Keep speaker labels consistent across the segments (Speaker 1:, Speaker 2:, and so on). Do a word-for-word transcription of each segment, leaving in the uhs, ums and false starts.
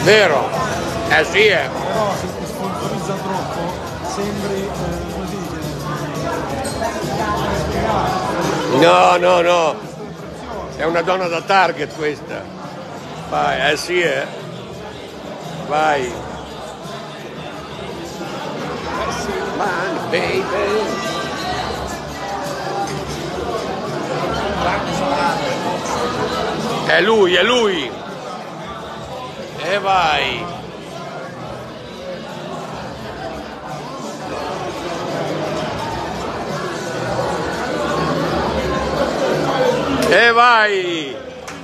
Speaker 1: Vero? Eh sì, eh.
Speaker 2: Però se ti sponsorizza troppo sembri, eh, come si dice,
Speaker 1: No, no, no. È una donna da Target questa. Vai, eh sì, eh. Vai. Man, baby. È lui, è lui. E vai. E vai.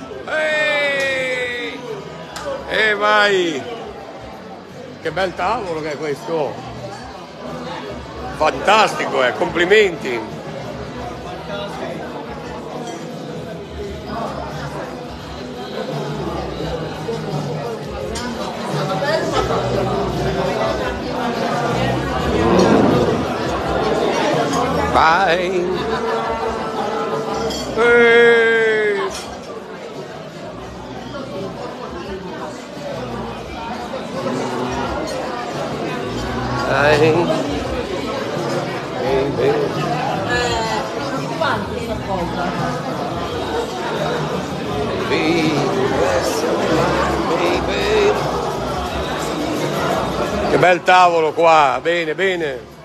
Speaker 1: Ehi. E vai. Che bel tavolo che è questo. Fantastico, eh, complimenti. Vai. Ehi. Vai.
Speaker 3: Preoccupante questa cosa.
Speaker 1: Che bel tavolo qua, bene, bene.